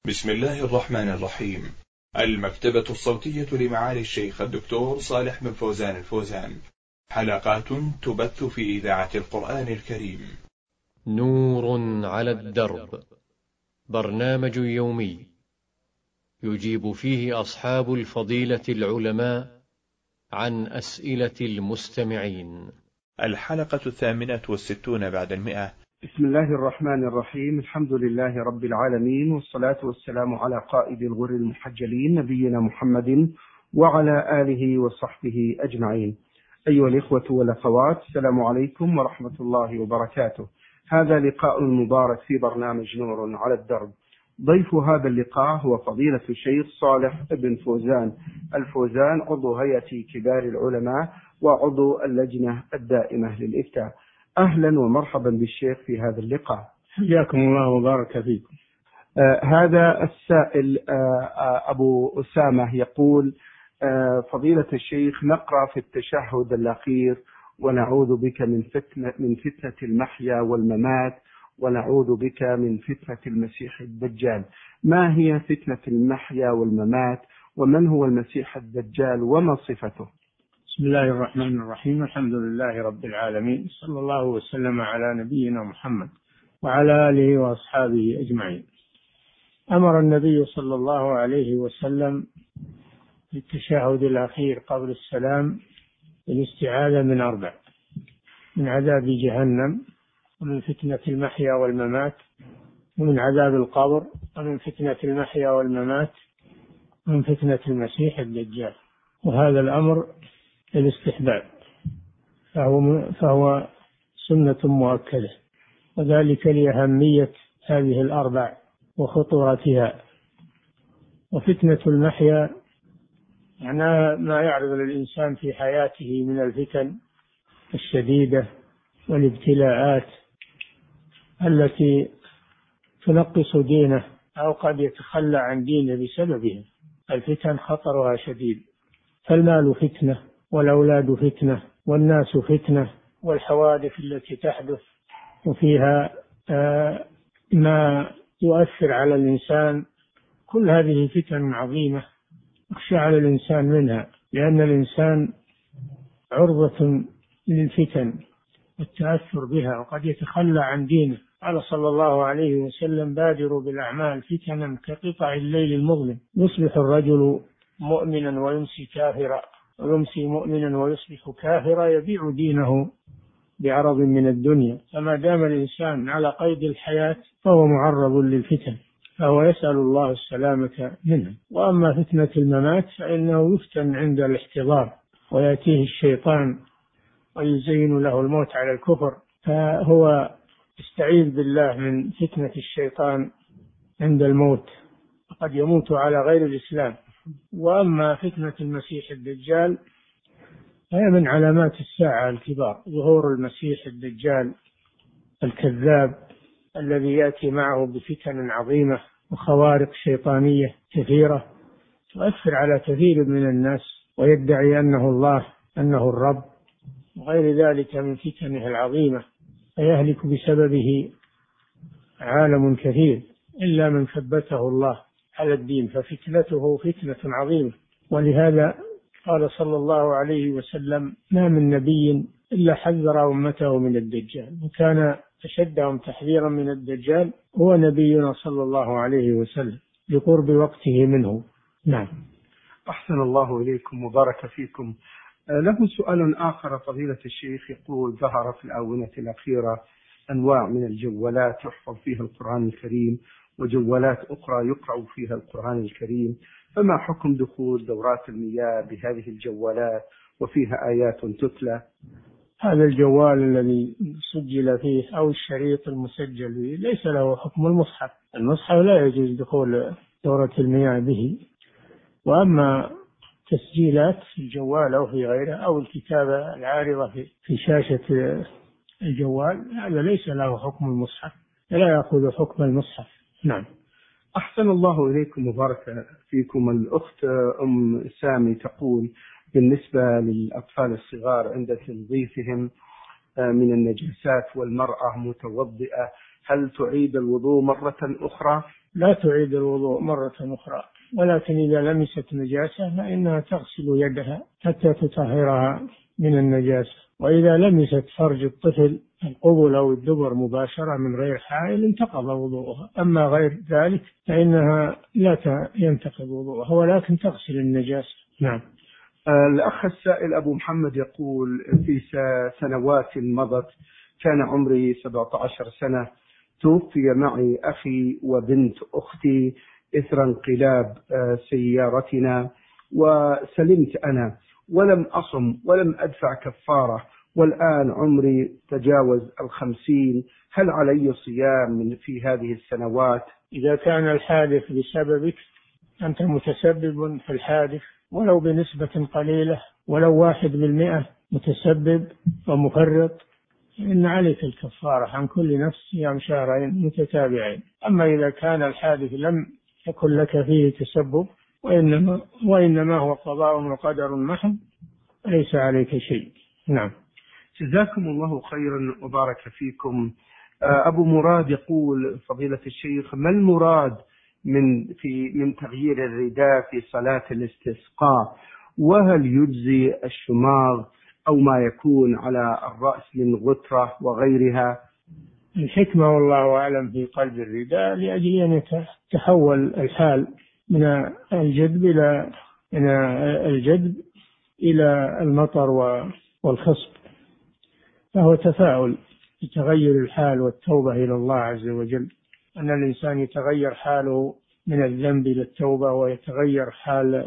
بسم الله الرحمن الرحيم. المكتبة الصوتية لمعالي الشيخ الدكتور صالح بن فوزان الفوزان، حلقات تبث في إذاعة القرآن الكريم. نور على الدرب، برنامج يومي يجيب فيه أصحاب الفضيلة العلماء عن أسئلة المستمعين. الحلقة 68 بعد 100. بسم الله الرحمن الرحيم. الحمد لله رب العالمين، والصلاة والسلام على قائد الغر المحجلين نبينا محمد وعلى آله وصحبه أجمعين. أيها الإخوة والأخوات، السلام عليكم ورحمة الله وبركاته. هذا لقاء مبارك في برنامج نور على الدرب. ضيف هذا اللقاء هو فضيلة الشيخ صالح بن فوزان الفوزان، عضو هيئة كبار العلماء وعضو اللجنة الدائمة للإفتاء. أهلا ومرحبا بالشيخ في هذا اللقاء. حياكم الله وبارك فيكم. هذا السائل أبو أسامة يقول: فضيلة الشيخ، نقرأ في التشهد الأخير: ونعوذ بك من فتنة المحيا والممات، ونعوذ بك من فتنة المسيح الدجال. ما هي فتنة المحيا والممات؟ ومن هو المسيح الدجال وما صفته؟ بسم الله الرحمن الرحيم. الحمد لله رب العالمين، صلى الله وسلم على نبينا محمد وعلى آله وأصحابه أجمعين. أمر النبي صلى الله عليه وسلم في التشهد الأخير قبل السلام بالاستعاذة من 4: من عذاب جهنم، ومن فتنة المحيا والممات، ومن عذاب القبر، ومن فتنة المحيا والممات، ومن فتنة المسيح الدجال. وهذا الأمر الاستحباب، فهو سنة مؤكدة، وذلك لأهمية هذه 4 وخطورتها. وفتنة المحيا معناها ما يعرض للإنسان في حياته من الفتن الشديدة والابتلاءات التي تنقص دينه أو قد يتخلى عن دينه بسببها. الفتن خطرها شديد، فالمال فتنة، والأولاد فتنة، والناس فتنة، والحوادث التي تحدث وفيها ما يؤثر على الإنسان، كل هذه فتن عظيمة يخشى على الإنسان منها، لأن الإنسان عرضة للفتن والتأثر بها، وقد يتخلى عن دينه. قال صلى الله عليه وسلم: بادروا بالأعمال فتنا كقطع الليل المظلم، يصبح الرجل مؤمنا ويمسي كافرا، ويمسي مؤمنا ويصبح كافرا، يبيع دينه بعرض من الدنيا. فما دام الإنسان على قيد الحياة فهو معرض للفتن، فهو يسأل الله السلامة منها. وأما فتنة الممات فإنه يفتن عند الاحتضار، ويأتيه الشيطان ويزين له الموت على الكفر، فهو يستعيذ بالله من فتنة الشيطان عند الموت، قد يموت على غير الإسلام. وأما فتنة المسيح الدجال هي من علامات الساعة الكبار، ظهور المسيح الدجال الكذاب الذي يأتي معه بفتن عظيمة وخوارق شيطانية كثيرة تؤثر على كثير من الناس، ويدعي أنه الله، أنه الرب، وغير ذلك من فتنه العظيمة، فيهلك بسببه عالم كثير إلا من ثبته الله على الدين، ففتنته فتنة عظيمة. ولهذا قال صلى الله عليه وسلم: ما من نبي إلا حذر أمته من الدجال، وكان أشدهم تحذيرا من الدجال هو نبينا صلى الله عليه وسلم لقرب وقته منه. نعم. أحسن الله إليكم وبارك فيكم. له سؤال آخر فضيلة الشيخ، يقول: ظهر في الآونة الأخيرة أنواع من الجوالات يحفظ فيها القرآن الكريم، وجوالات أخرى يقرأ فيها القرآن الكريم، فما حكم دخول دورات المياه بهذه الجوالات وفيها آيات تتلى؟ هذا الجوال الذي سجل فيه أو الشريط المسجل فيه ليس له حكم المصحف. المصحف لا يجوز دخول دورة المياه به. وأما تسجيلات في الجوال أو في غيره، أو الكتابة العارضة في شاشة الجوال، هذا ليس له حكم المصحف، لا يأخذ حكم المصحف. نعم. أحسن الله إليكم وبارك فيكم. الأخت أم سامي تقول: بالنسبة للأطفال الصغار عند تنظيفهم من النجاسات والمرأة متوضئة هل تعيد الوضوء مرة أخرى؟ لا تعيد الوضوء مرة أخرى، ولكن إذا لمست نجاسة فإنها تغسل يدها حتى تطهرها من النجاسة. وإذا لمست فرج الطفل القبل أو الدبر مباشرة من غير حائل انتقض وضوءها، أما غير ذلك فإنها لا ينتقض وضوءها ولكن تغسل النجاسة. نعم. الأخ السائل أبو محمد يقول: في سنوات مضت كان عمري 17 سنة، توفي معي أخي وبنت أختي إثر انقلاب سيارتنا، وسلمت أنا ولم أصم ولم أدفع كفارة، والآن عمري تجاوز 50. هل علي صيام في هذه السنوات؟ إذا كان الحادث بسببك أنت متسبب في الحادث ولو بنسبة قليلة، ولو 1% متسبب ومفرط، إن عليك الكفارة عن كل نفس صيام شهرين متتابعين. أما إذا كان الحادث لم يكن لك فيه تسبب وإنما هو قضاء وقدر محض ليس عليك شيء. نعم. جزاكم الله خيرا وبارك فيكم. أبو مراد يقول: فضيلة الشيخ، ما المراد من تغيير الرداء في صلاة الاستسقاء؟ وهل يجزي الشماغ أو ما يكون على الرأس من غترة وغيرها؟ الحكمة والله أعلم في قلب الرداء لأجل أن يتحول الحال من الجدب إلى المطر والخصب، فهو تفاؤل بتغير الحال والتوبة إلى الله عز وجل، أن الإنسان يتغير حاله من الذنب إلى التوبة، ويتغير حال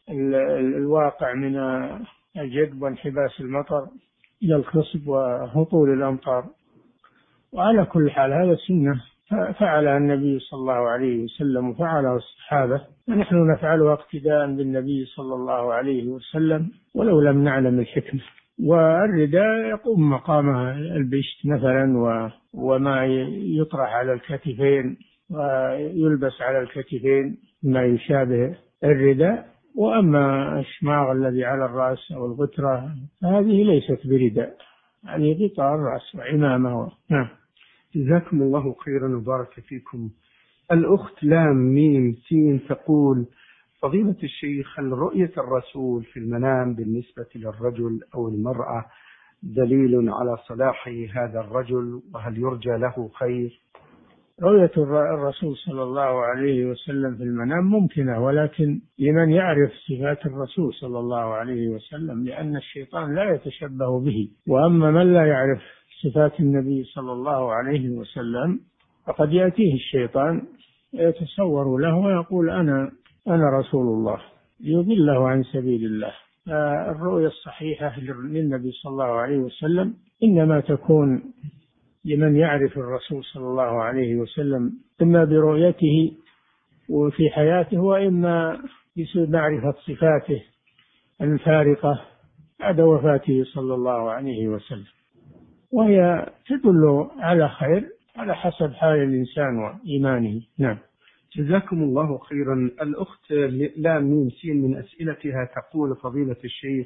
الواقع من الجدب وانحباس المطر إلى الخصب وهطول الأمطار. وعلى كل حال هذا سنة فعلها النبي صلى الله عليه وسلم وفعلها الصحابة، ونحن نفعلها اقتداء بالنبي صلى الله عليه وسلم ولو لم نعلم الحكمة. والرداء يقوم مقامها البشت مثلا وما يطرح على الكتفين ويلبس على الكتفين ما يشابه الرداء. وأما الشماغ الذي على الرأس أو الغترة هذه ليست برداء، هذه غطاء الرأس وعمامة. نعم. جزاكم الله خيرا وبارك فيكم. الأخت لام ميم سين تقول: فضيلة الشيخ، هل رؤية الرسول في المنام بالنسبة للرجل أو المرأة دليل على صلاح هذا الرجل، وهل يرجى له خير؟ رؤية الرسول صلى الله عليه وسلم في المنام ممكنة، ولكن لمن يعرف صفات الرسول صلى الله عليه وسلم، لأن الشيطان لا يتشبه به. وأما من لا يعرف صفات النبي صلى الله عليه وسلم فقد يأتيه الشيطان يتصور له ويقول أنا رسول الله، يضله عن سبيل الله. الرؤية الصحيحة للنبي صلى الله عليه وسلم إنما تكون لمن يعرف الرسول صلى الله عليه وسلم إما برؤيته وفي حياته، وإما بمعرفة صفاته الفارقة بعد وفاته صلى الله عليه وسلم، وهي تدل على خير على حسب حال الإنسان وإيمانه. نعم. جزاكم الله خيرا. الأخت لام ميم سين من أسئلتها تقول: فضيلة الشيخ،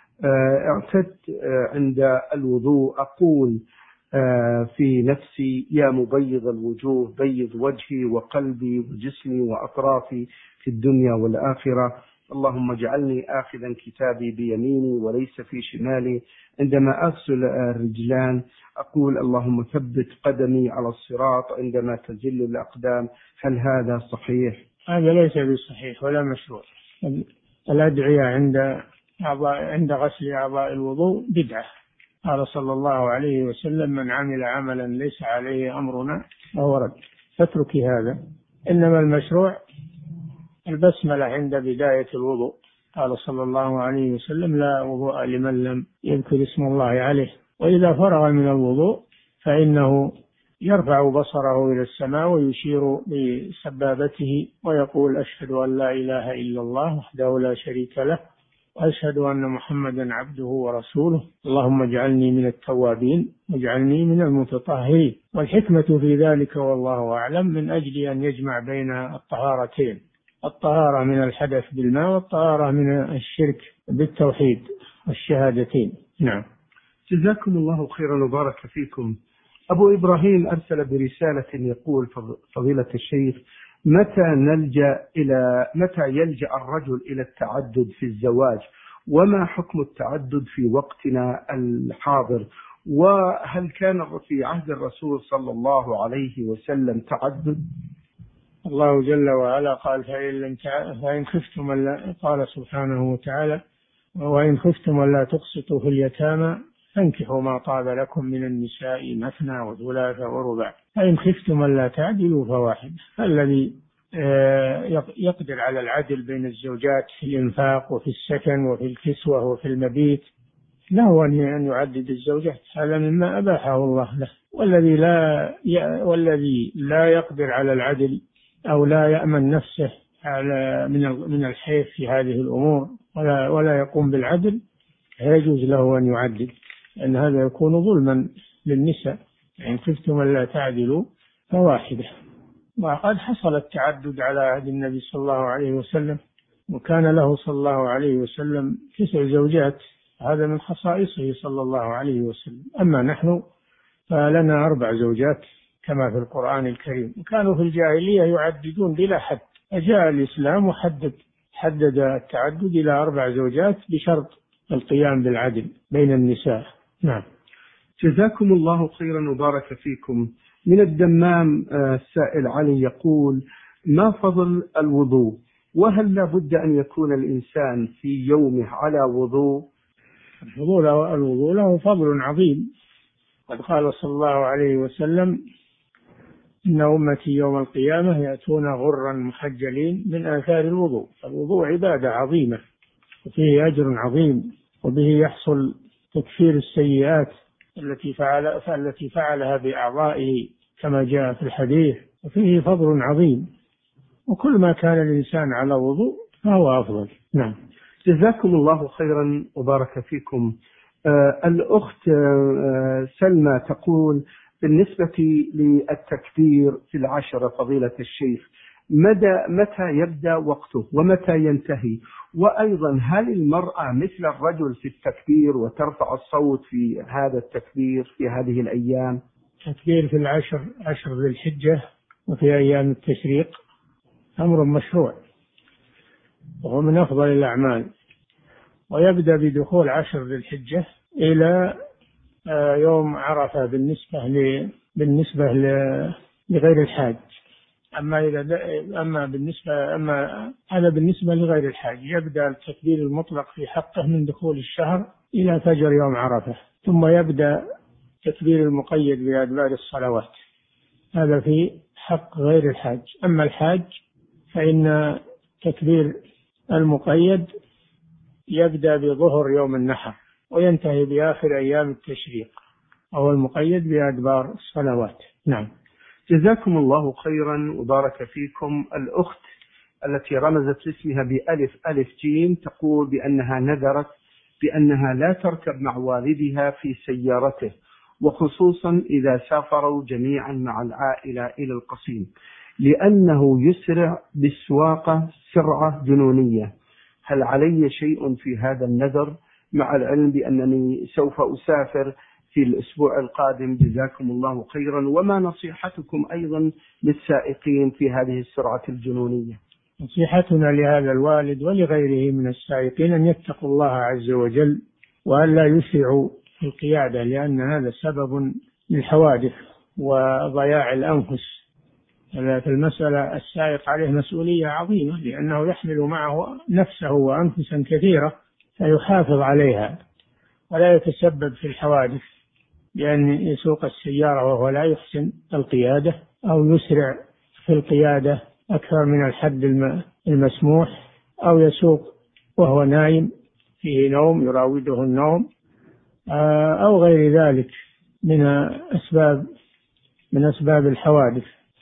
اعتدت عند الوضوء أقول في نفسي: يا مبيض الوجوه بيض وجهي وقلبي وجسمي وأطرافي في الدنيا والآخرة، اللهم اجعلني آخذا كتابي بيميني وليس في شمالي. عندما أغسل الرجلان أقول: اللهم ثبت قدمي على الصراط عندما تزل الأقدام. هل هذا صحيح؟ هذا ليس بصحيح ولا مشروع. الأدعية عند غسل أعضاء الوضوء بدعة. قال صلى الله عليه وسلم: من عمل عملا ليس عليه أمرنا فهو رد. فاترك هذا. إنما المشروع البسملة عند بداية الوضوء. قال صلى الله عليه وسلم: لا وضوء لمن لم يذكر اسم الله عليه. وإذا فرغ من الوضوء فإنه يرفع بصره إلى السماء ويشير بسبابته ويقول: أشهد أن لا إله إلا الله وحده لا شريك له، وأشهد أن محمدا عبده ورسوله، اللهم اجعلني من التوابين واجعلني من المتطهرين. والحكمة في ذلك والله أعلم من أجل أن يجمع بين الطهارتين: الطهارة من الحدث بالماء والطهارة من الشرك بالتوحيد والشهادتين. نعم. جزاكم الله خيرا وبارك فيكم. أبو إبراهيم أرسل برسالة يقول: فضيلة الشيخ، متى يلجأ الرجل إلى التعدد في الزواج؟ وما حكم التعدد في وقتنا الحاضر؟ وهل كان في عهد الرسول صلى الله عليه وسلم تعدد؟ الله جل وعلا قال: فإن خفتم قال سبحانه وتعالى: وإن خفتم ألا تقسطوا في اليتامى فانكحوا ما طاب لكم من النساء مثنى وثلاث ورباع فإن خفتم ألا تعدلوا فواحد. الذي يقدر على العدل بين الزوجات في الإنفاق وفي السكن وفي الكسوة وفي المبيت له أن يعدد الزوجات، هذا مما أباحه الله له. والذي لا يقدر على العدل أو لا يأمن نفسه من الحيف في هذه الأمور ولا يقوم بالعدل يجوز له أن يعدل، لأن هذا يكون ظلما للنساء. إن خفتم ألا تعدلوا فواحدة. وقد حصل التعدد على عهد النبي صلى الله عليه وسلم، وكان له صلى الله عليه وسلم 9 زوجات، هذا من خصائصه صلى الله عليه وسلم. أما نحن فلنا 4 زوجات كما في القرآن الكريم. وكانوا في الجاهلية يعددون بلا حد، فجاء الإسلام حدد التعدد إلى 4 زوجات بشرط القيام بالعدل بين النساء. نعم. جزاكم الله خيرا وبارك فيكم. من الدمام السائل علي يقول: ما فضل الوضوء؟ وهل لا بد أن يكون الإنسان في يومه على وضوء؟ الوضوء له فضل عظيم. قد قال صلى الله عليه وسلم: إن أمتي يوم القيامة يأتون غرا محجلين من آثار الوضوء. الوضوء عبادة عظيمة وفيه أجر عظيم، وبه يحصل تكفير السيئات التي فعلها بأعضائه كما جاء في الحديث، وفيه فضل عظيم. وكل ما كان الإنسان على وضوء فهو أفضل. نعم. جزاكم الله خيرا وبارك فيكم. الأخت سلمى تقول: بالنسبة للتكبير في 10 فضيلة الشيخ، متى يبدأ وقته ومتى ينتهي؟ وأيضا هل المرأة مثل الرجل في التكبير وترفع الصوت في هذا التكبير في هذه الأيام؟ التكبير في 10 ذي الحجة وفي أيام التشريق أمر مشروع، وهو من أفضل الأعمال. ويبدأ بدخول 10 ذي الحجة إلى يوم عرفة بالنسبة لغير الحاج. أما هذا بالنسبة لغير الحاج، يبدأ التكبير المطلق في حقه من دخول الشهر إلى فجر يوم عرفة، ثم يبدأ تكبير المقيد بأدبار الصلوات، هذا في حق غير الحاج. أما الحاج فإن تكبير المقيد يبدأ بظهر يوم النحر وينتهي بآخر أيام التشريق، أو المقيد بأدبار الصلوات. نعم. جزاكم الله خيرا وبارك فيكم. الأخت التي رمزت اسمها بألف جيم تقول بأنها نذرت بأنها لا تركب مع والدها في سيارته، وخصوصا إذا سافروا جميعا مع العائلة إلى القصيم، لأنه يسرع بالسواقة سرعة جنونية. هل علي شيء في هذا النذر، مع العلم بأنني سوف أسافر في الأسبوع القادم؟ جزاكم الله خيرا. وما نصيحتكم أيضا للسائقين في هذه السرعة الجنونية؟ نصيحتنا لهذا الوالد ولغيره من السائقين أن يتقوا الله عز وجل وأن لا يسرعوا في القيادة، لأن هذا سبب للحوادث وضياع الأنفس. في المسألة السائق عليه مسؤولية عظيمة، لأنه يحمل معه نفسه وأنفسا كثيرة فيحافظ عليها ولا يتسبب في الحوادث بأن يسوق السيارة وهو لا يحسن القيادة، أو يسرع في القيادة أكثر من الحد المسموح، أو يسوق وهو نايم فيه نوم يراوده النوم، أو غير ذلك من أسباب الحوادث.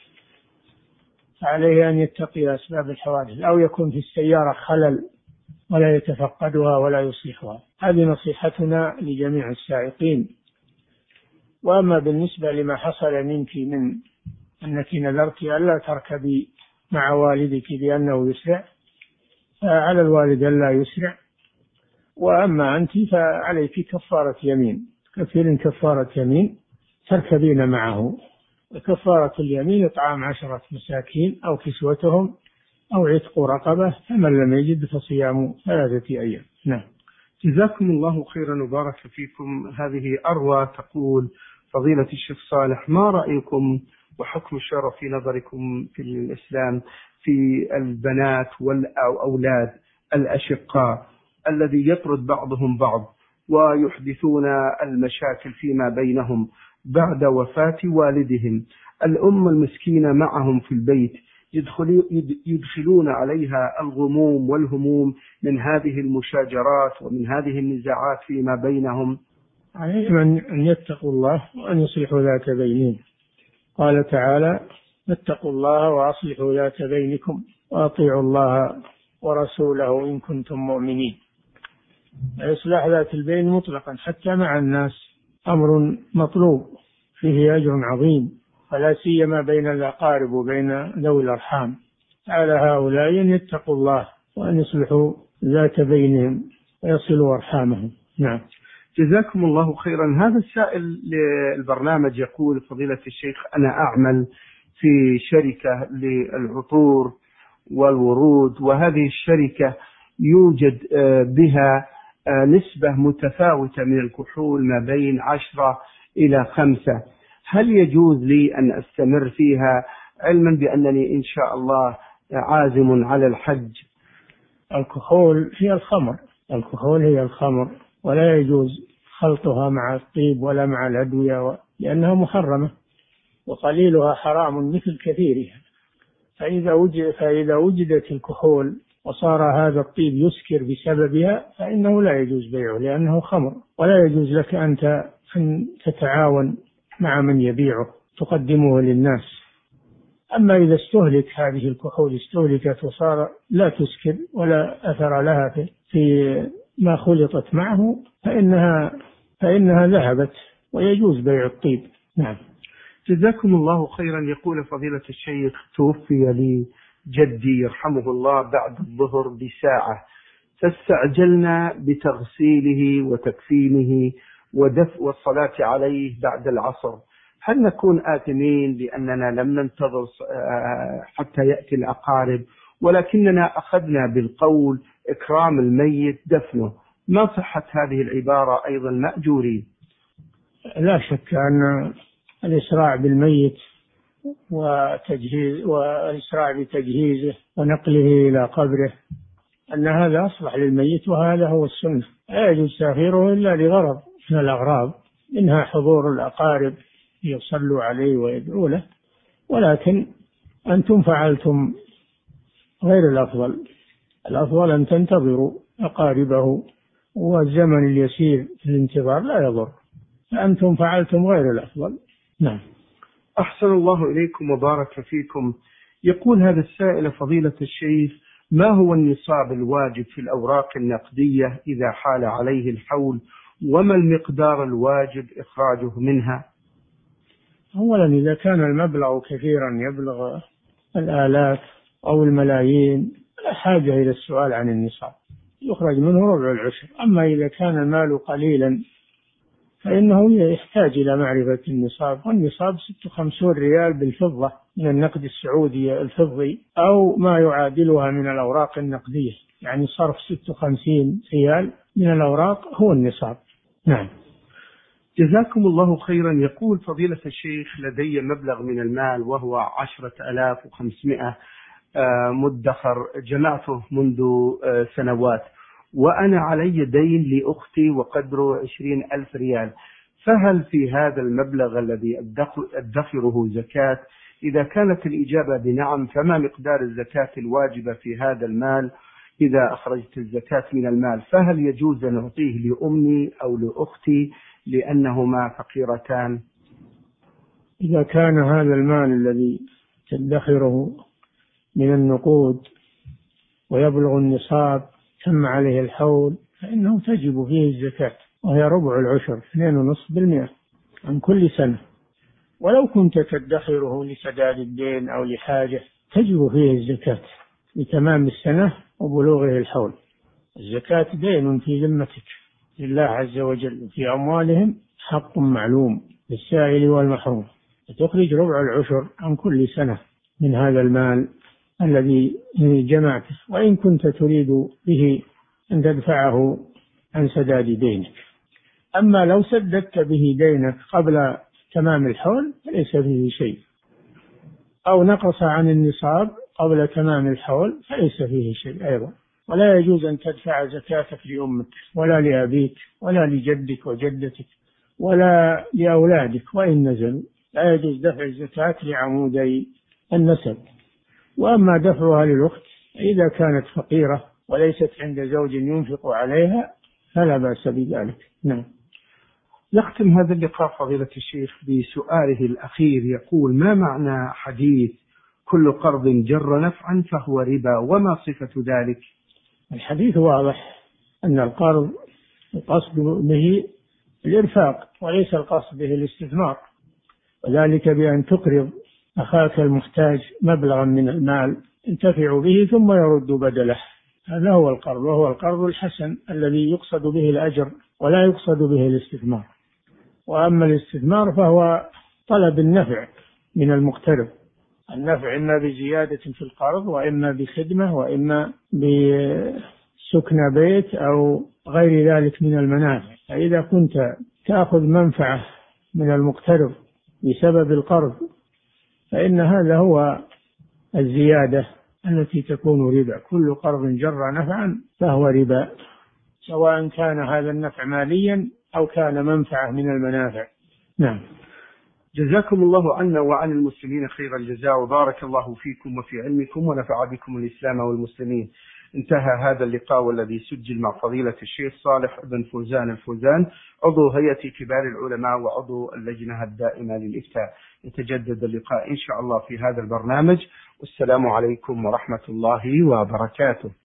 عليه أن يتقي أسباب الحوادث، أو يكون في السيارة خلل ولا يتفقدها ولا يصلحها. هذه نصيحتنا لجميع السائقين. وأما بالنسبة لما حصل منك من أنك نذرت ألا تركبي مع والدك بأنه يسرع، فعلى الوالد ألا يسرع. وأما أنت فعليك كفارة يمين، كفارة يمين تركبين معه. كفارة اليمين إطعام 10 مساكين أو كسوتهم أو عتق رقبة، فمن لم يجد فصيام 3 أيام. نعم. جزاكم الله خيرا وبارك فيكم. هذه أروى تقول: فضيلة الشيخ صالح، ما رأيكم وحكم الشرع في نظركم في الإسلام في البنات والأولاد الأشقاء الذي يطرد بعضهم بعض ويحدثون المشاكل فيما بينهم بعد وفاة والدهم؟ الأم المسكينة معهم في البيت يدخلون عليها الغموم والهموم من هذه المشاجرات ومن هذه النزاعات فيما بينهم. عليهم أن يتقوا الله وأن يصلحوا ذات بينهم. قال تعالى: اتقوا الله وأصلحوا ذات بينكم وأطيعوا الله ورسوله إن كنتم مؤمنين. إصلاح ذات البين مطلقا حتى مع الناس أمر مطلوب فيه أجر عظيم، فلا سيما بين الأقارب وبين ذوي الأرحام. على هؤلاء أن يتقوا الله وأن يصلحوا ذات بينهم ويصلوا أرحامهم. نعم. جزاكم الله خيرا. هذا السائل للبرنامج يقول: فضيلة الشيخ، أنا أعمل في شركة للعطور والورود، وهذه الشركة يوجد بها نسبة متفاوتة من الكحول ما بين 10 إلى 5. هل يجوز لي أن أستمر فيها علما بأنني إن شاء الله عازم على الحج؟ الكحول هي الخمر، الكحول هي الخمر، ولا يجوز خلطها مع الطيب ولا مع الأدوية لأنها محرمة، وقليلها حرام مثل كثيرها. فإذا وجدت الكحول وصار هذا الطيب يسكر بسببها فإنه لا يجوز بيعه لأنه خمر، ولا يجوز لك أن تتعاون مع من يبيعه تقدمه للناس. أما إذا استهلك هذه الكحول استهلكت وصار لا تسكر ولا أثر لها في ما خلطت معه فإنها ذهبت ويجوز بيع الطيب. نعم. جزاكم الله خيرا. يقول: فضيلة الشيخ، توفي لي جدي يرحمه الله بعد الظهر بساعة، فاستعجلنا بتغسيله وتكفينه ودفء والصلاة عليه بعد العصر. هل نكون آثمين لأننا لم ننتظر حتى يأتي الأقارب، ولكننا أخذنا بالقول إكرام الميت دفنه؟ ما صحة هذه العبارة أيضا مأجورين؟ لا شك أن الإسراع بالميت والإسراع بتجهيزه ونقله إلى قبره أن هذا أصلح للميت، وهذا هو السنة. لا يجوز تأخيره إلا لغرض من الأغراض، منها حضور الأقارب يصلوا عليه ويدعوا له، ولكن أنتم فعلتم غير الأفضل. الأفضل أن تنتظروا أقاربه، والزمن اليسير في الانتظار لا يضر، فأنتم فعلتم غير الأفضل. نعم. أحسن الله إليكم وبارك فيكم. يقول هذا السائل: فضيلة الشيخ، ما هو النصاب الواجب في الأوراق النقدية إذا حال عليه الحول، وما المقدار الواجب إخراجه منها؟ أولا إذا كان المبلغ كثيرا يبلغ الآلاف أو الملايين لا حاجة إلى السؤال عن النصاب، يخرج منه ربع العشر. أما إذا كان المال قليلا فإنه يحتاج إلى معرفة النصاب، والنصاب 56 ريال بالفضة من النقد السعودي الفضي، أو ما يعادلها من الأوراق النقدية، يعني صرف 56 ريال من الأوراق هو النصاب. نعم. جزاكم الله خيرا. يقول: فضيلة الشيخ، لدي مبلغ من المال وهو 10,500 مدخر جمعته منذ سنوات، وأنا علي دين لأختي وقدره 20,000 ريال، فهل في هذا المبلغ الذي أدخره زكاة؟ إذا كانت الإجابة بنعم، فما مقدار الزكاة الواجبة في هذا المال إذا أخرجت الزكاة من المال؟ فهل يجوز أن أعطيه لأمي أو لأختي لأنهما فقيرتان؟ إذا كان هذا المال الذي تدخره من النقود ويبلغ النصاب تم عليه الحول فإنه تجب فيه الزكاة، وهي ربع العشر 2.5% عن كل سنة. ولو كنت تدخره لسداد الدين أو لحاجة تجب فيه الزكاة لتمام السنة وبلوغه الحول. الزكاة دين في ذمتك لله عز وجل، في أموالهم حق معلوم للسائل والمحروم، فتخرج ربع العشر عن كل سنة من هذا المال الذي جمعته، وإن كنت تريد به أن تدفعه عن سداد دينك. أما لو سددت به دينك قبل تمام الحول فليس فيه شيء، أو نقص عن النصاب قبل تمام الحول فليس فيه شيء أيضا. ولا يجوز أن تدفع زكاتك لأمك ولا لأبيك ولا لجدك وجدتك ولا لأولادك وإن نزلوا، لا يجوز دفع الزكاة لعمودي النسب. وأما دفعها للأخت إذا كانت فقيرة وليست عند زوج ينفق عليها فلا بأس بذلك. نعم. نختم هذا اللقاء فضيلة الشيخ بسؤاله الأخير، يقول: ما معنى حديث كل قرض جر نفعا فهو ربا، وما صفة ذلك؟ الحديث واضح أن القرض القصد به الإرفاق وليس القصد به الاستثمار، وذلك بأن تقرض أخاك المحتاج مبلغا من المال ينتفع به ثم يرد بدله، هذا هو القرض، وهو القرض الحسن الذي يقصد به الأجر ولا يقصد به الاستثمار. وأما الاستثمار فهو طلب النفع من المقترض، النفع إما بزيادة في القرض وإما بخدمة وإما بسكن بيت أو غير ذلك من المنافع. فإذا كنت تأخذ منفعة من المقترض بسبب القرض فإن هذا هو الزيادة التي تكون ربا. كل قرض جر نفعا فهو ربا، سواء كان هذا النفع ماليا أو كان منفعة من المنافع. نعم. جزاكم الله عنا وعن المسلمين خير الجزاء، وبارك الله فيكم وفي علمكم ونفع بكم الإسلام والمسلمين. انتهى هذا اللقاء والذي سجل مع فضيلة الشيخ صالح بن فوزان الفوزان، عضو هيئة كبار العلماء وعضو اللجنة الدائمة للإفتاء. يتجدد اللقاء إن شاء الله في هذا البرنامج، والسلام عليكم ورحمة الله وبركاته.